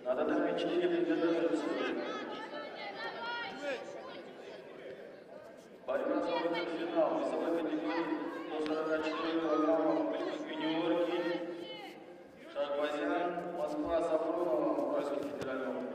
Надо на впечатление приготовиться. Борьба за финал. Весовой категории до 44 килограммов. Юниорки. Шахбазян, Москва, Сафронова, Уральский федеральный округ.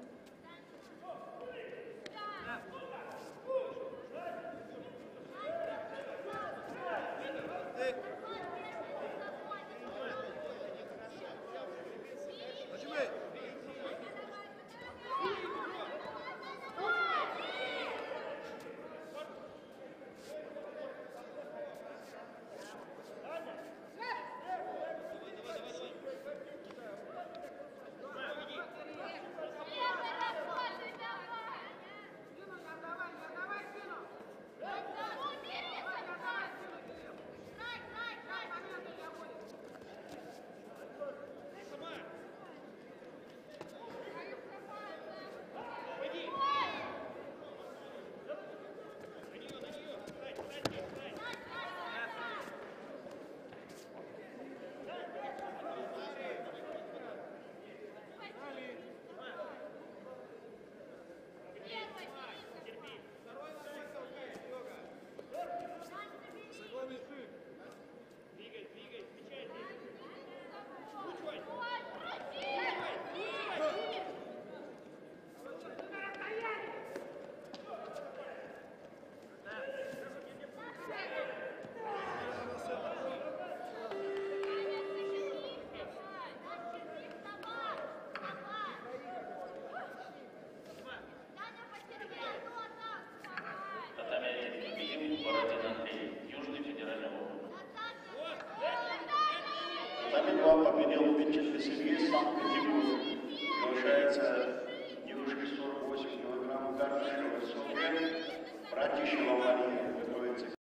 Тамилова победил Печетный Сергей, сам категории. Повышается девушке 48 килограммов, Горшева, Софья, Братищева Мария.